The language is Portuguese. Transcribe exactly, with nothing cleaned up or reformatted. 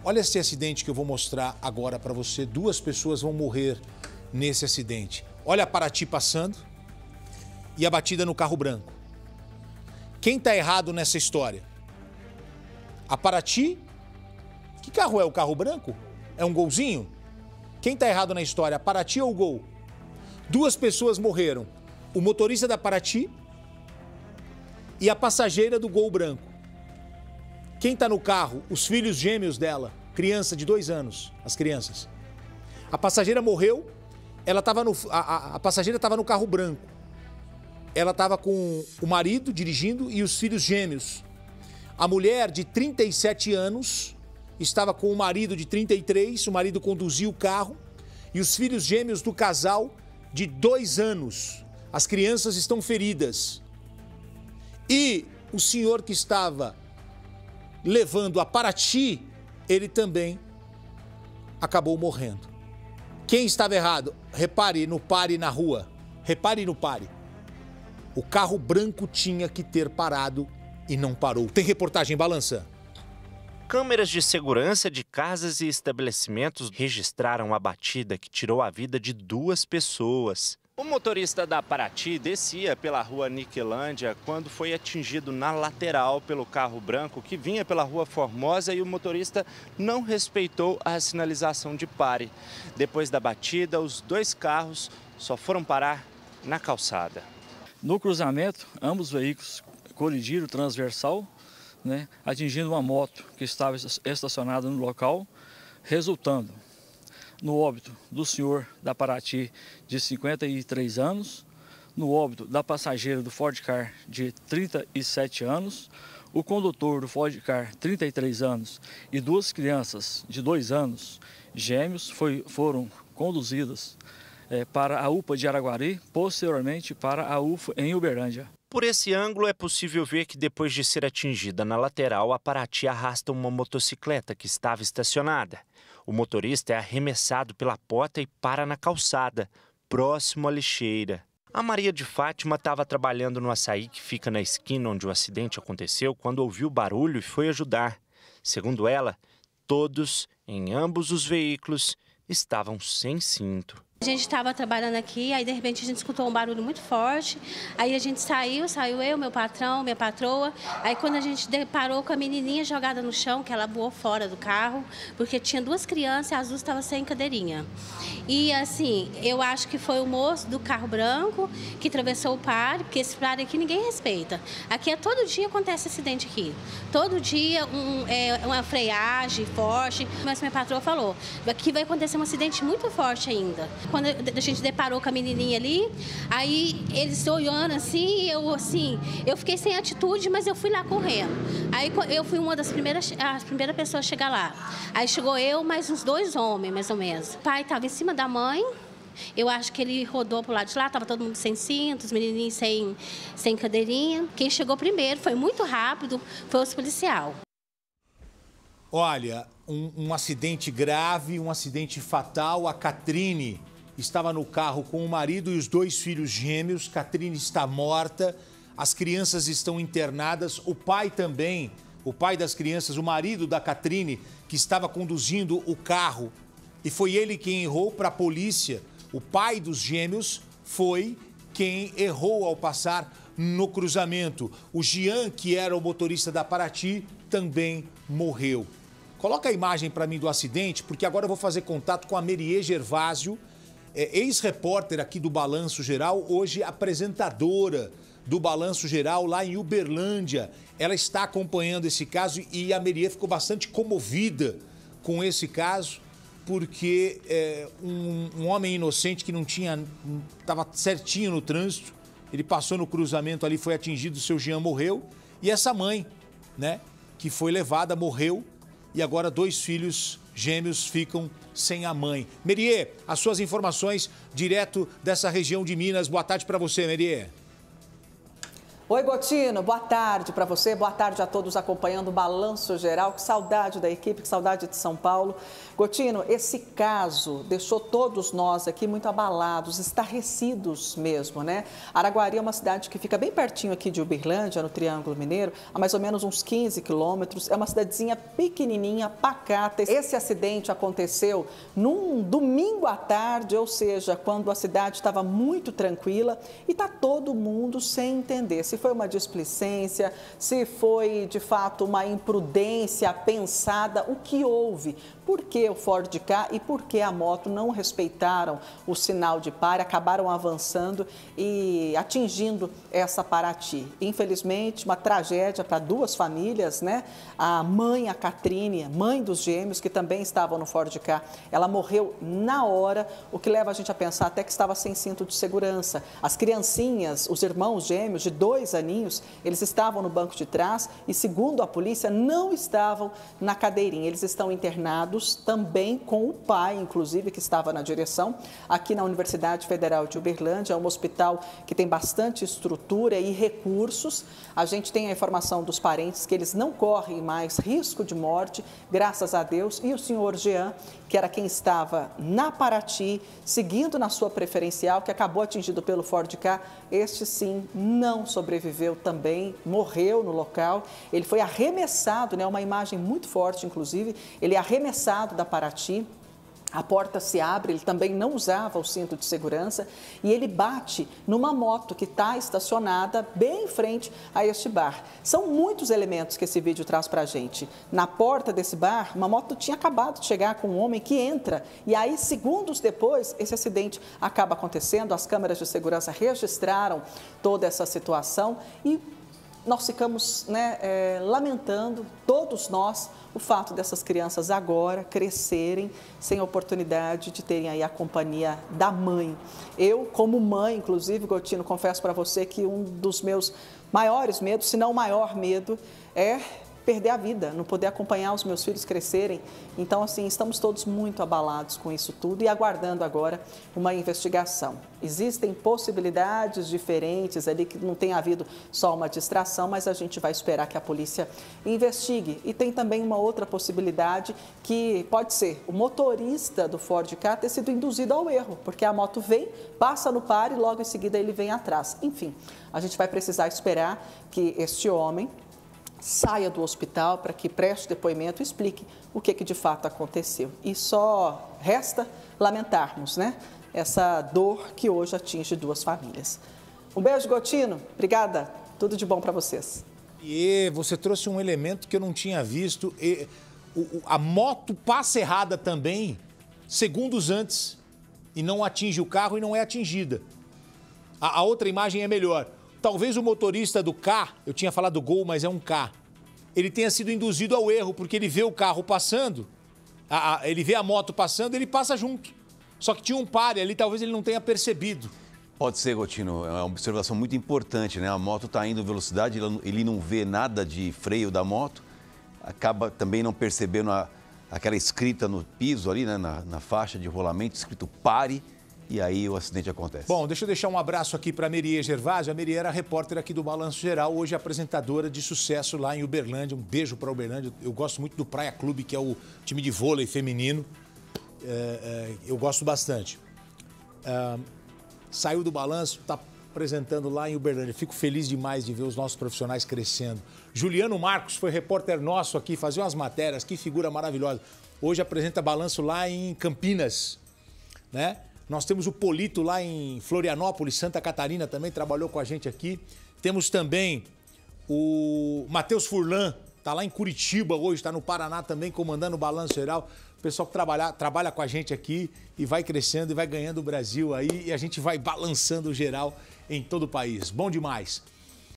Olha esse acidente que eu vou mostrar agora para você. Duas pessoas vão morrer nesse acidente. Olha a Paraty passando e a batida no carro branco. Quem está errado nessa história? A Paraty? Que carro é o carro branco? É um golzinho? Quem está errado na história? A Paraty ou o Gol? Duas pessoas morreram. O motorista da Paraty e a passageira do Gol branco. Quem está no carro? Os filhos gêmeos dela, criança de dois anos, as crianças. A passageira morreu, ela tava no, a, a, a passageira estava no carro branco. Ela estava com o marido dirigindo e os filhos gêmeos. A mulher de trinta e sete anos estava com o marido de trinta e três, o marido conduziu o carro e os filhos gêmeos do casal de dois anos. As crianças estão feridas. E o senhor que estava levando a Paraty, ele também acabou morrendo. Quem estava errado? Repare no pare na rua. Repare no pare. O carro branco tinha que ter parado e não parou. Tem reportagem, Balança. Câmeras de segurança de casas e estabelecimentos registraram a batida que tirou a vida de duas pessoas. O motorista da Paraty descia pela rua Niquelândia quando foi atingido na lateral pelo carro branco que vinha pela rua Formosa e o motorista não respeitou a sinalização de pare. Depois da batida, os dois carros só foram parar na calçada. No cruzamento, ambos os veículos colidiram transversal, né, atingindo uma moto que estava estacionada no local, resultando no óbito do senhor da Paraty de cinquenta e três anos, no óbito da passageira do Ford Car de trinta e sete anos, o condutor do Ford Car, trinta e três anos, e duas crianças de dois anos, gêmeos, foi, foram conduzidas é, para a U P A de Araguari, posteriormente para a U F A em Uberlândia. Por esse ângulo, é possível ver que depois de ser atingida na lateral, a Paraty arrasta uma motocicleta que estava estacionada. O motorista é arremessado pela porta e para na calçada, próximo à lixeira. A Maria de Fátima estava trabalhando no açaí que fica na esquina onde o acidente aconteceu quando ouviu o barulho e foi ajudar. Segundo ela, todos, em ambos os veículos, estavam sem cinto. A gente estava trabalhando aqui, aí de repente a gente escutou um barulho muito forte, aí a gente saiu, saiu eu, meu patrão, minha patroa, aí quando a gente deparou com a menininha jogada no chão, que ela voou fora do carro, porque tinha duas crianças e as duas estavam sem cadeirinha. E assim, eu acho que foi o moço do carro branco que atravessou o pare, porque esse pare aqui ninguém respeita. Aqui é todo dia acontece acidente aqui, todo dia um, é, uma freagem forte, mas minha patroa falou, aqui vai acontecer um acidente muito forte ainda. Quando a gente deparou com a menininha ali, aí eles olhando assim, eu assim, eu fiquei sem atitude, mas eu fui lá correndo. Aí eu fui uma das primeiras, as primeiras pessoas a chegar lá. Aí chegou eu, mais uns dois homens, mais ou menos. O pai estava em cima da mãe, eu acho que ele rodou para o lado de lá, estava todo mundo sem cinto, os menininhos sem, sem cadeirinha. Quem chegou primeiro, foi muito rápido, foi os policial. Olha, um, um acidente grave, um acidente fatal. A Catrine estava no carro com o marido e os dois filhos gêmeos. Catrine está morta, as crianças estão internadas. O pai também, o pai das crianças, o marido da Catrine, que estava conduzindo o carro. E foi ele quem errou para a polícia. O pai dos gêmeos foi quem errou ao passar no cruzamento. O Jean, que era o motorista da Paraty, também morreu. Coloca a imagem para mim do acidente, porque agora eu vou fazer contato com a Merie Gervásio, é, ex-repórter aqui do Balanço Geral, hoje apresentadora do Balanço Geral lá em Uberlândia. Ela está acompanhando esse caso e a Merie ficou bastante comovida com esse caso, porque é, um, um homem inocente que não tinha, estava certinho no trânsito, ele passou no cruzamento ali, foi atingido, o seu Jean morreu, e essa mãe, né, que foi levada, morreu, e agora dois filhos gêmeos ficam sem a mãe. Merie, as suas informações direto dessa região de Minas. Boa tarde para você, Merie. Oi, Gotino, boa tarde para você, boa tarde a todos acompanhando o Balanço Geral. Que saudade da equipe, que saudade de São Paulo. Gotino, esse caso deixou todos nós aqui muito abalados, estarrecidos mesmo, né? Araguari é uma cidade que fica bem pertinho aqui de Uberlândia, no Triângulo Mineiro, a mais ou menos uns quinze quilômetros. É uma cidadezinha pequenininha, pacata. Esse acidente aconteceu num domingo à tarde, ou seja, quando a cidade estava muito tranquila e está todo mundo sem entender se foi uma displicência, se foi de fato uma imprudência pensada, o que houve. Por que o Ford Ka e por que a moto não respeitaram o sinal de pare, acabaram avançando e atingindo essa Paraty? Infelizmente, uma tragédia para duas famílias, né? A mãe, a Catrine, mãe dos gêmeos, que também estavam no Ford Ka, ela morreu na hora, o que leva a gente a pensar até que estava sem cinto de segurança. As criancinhas, os irmãos gêmeos de dois aninhos, eles estavam no banco de trás e, segundo a polícia, não estavam na cadeirinha. Eles estão internados também com o pai, inclusive, que estava na direção, aqui na Universidade Federal de Uberlândia. É um hospital que tem bastante estrutura e recursos. A gente tem a informação dos parentes que eles não correm mais risco de morte, graças a Deus. E o senhor Jean, que era quem estava na Paraty, seguindo na sua preferencial, que acabou atingido pelo Ford Ka, este sim não sobreviveu também, morreu no local. Ele foi arremessado, né, uma imagem muito forte, inclusive, ele é arremessado da Paraty. A porta se abre, ele também não usava o cinto de segurança e ele bate numa moto que está estacionada bem em frente a este bar. São muitos elementos que esse vídeo traz para a gente. Na porta desse bar, uma moto tinha acabado de chegar com um homem que entra e aí, segundos depois, esse acidente acaba acontecendo. As câmeras de segurança registraram toda essa situação e nós ficamos, né, é, lamentando, todos nós, o fato dessas crianças agora crescerem sem a oportunidade de terem aí a companhia da mãe. Eu, como mãe, inclusive, Gotino, confesso para você que um dos meus maiores medos, se não o maior medo, é perder a vida, não poder acompanhar os meus filhos crescerem. Então, assim, estamos todos muito abalados com isso tudo e aguardando agora uma investigação. Existem possibilidades diferentes ali, que não tem havido só uma distração, mas a gente vai esperar que a polícia investigue. E tem também uma outra possibilidade que pode ser o motorista do Ford Ka ter sido induzido ao erro, porque a moto vem, passa no pare e logo em seguida ele vem atrás. Enfim, a gente vai precisar esperar que este homem saia do hospital para que preste depoimento e explique o que, que de fato aconteceu. E só resta lamentarmos, né, essa dor que hoje atinge duas famílias. Um beijo, Gotino. Obrigada. Tudo de bom para vocês. E você trouxe um elemento que eu não tinha visto. E, o, a moto passa errada também, segundos antes, e não atinge o carro e não é atingida. A, a outra imagem é melhor. Talvez o motorista do Ka, eu tinha falado do Gol, mas é um Ka, ele tenha sido induzido ao erro, porque ele vê o carro passando, a, a, ele vê a moto passando, ele passa junto. Só que tinha um pare ali, talvez ele não tenha percebido. Pode ser, Gotino, é uma observação muito importante, né? A moto está indo em velocidade, ele não vê nada de freio da moto, acaba também não percebendo a, aquela escrita no piso ali, né? na, na faixa de rolamento, escrito pare. E aí o acidente acontece. Bom, deixa eu deixar um abraço aqui para a Merie Gervásio. A Merie era repórter aqui do Balanço Geral, hoje apresentadora de sucesso lá em Uberlândia. Um beijo para Uberlândia. Eu gosto muito do Praia Clube, que é o time de vôlei feminino. É, é, eu gosto bastante. É, saiu do Balanço, está apresentando lá em Uberlândia. Fico feliz demais de ver os nossos profissionais crescendo. Juliano Marcos foi repórter nosso aqui, fazia umas matérias, que figura maravilhosa. Hoje apresenta Balanço lá em Campinas, né? Nós temos o Polito lá em Florianópolis, Santa Catarina, também trabalhou com a gente aqui. Temos também o Matheus Furlan, está lá em Curitiba hoje, está no Paraná também, comandando o Balanço Geral. O pessoal que trabalha, trabalha com a gente aqui e vai crescendo e vai ganhando o Brasil aí. E a gente vai balançando o geral em todo o país. Bom demais.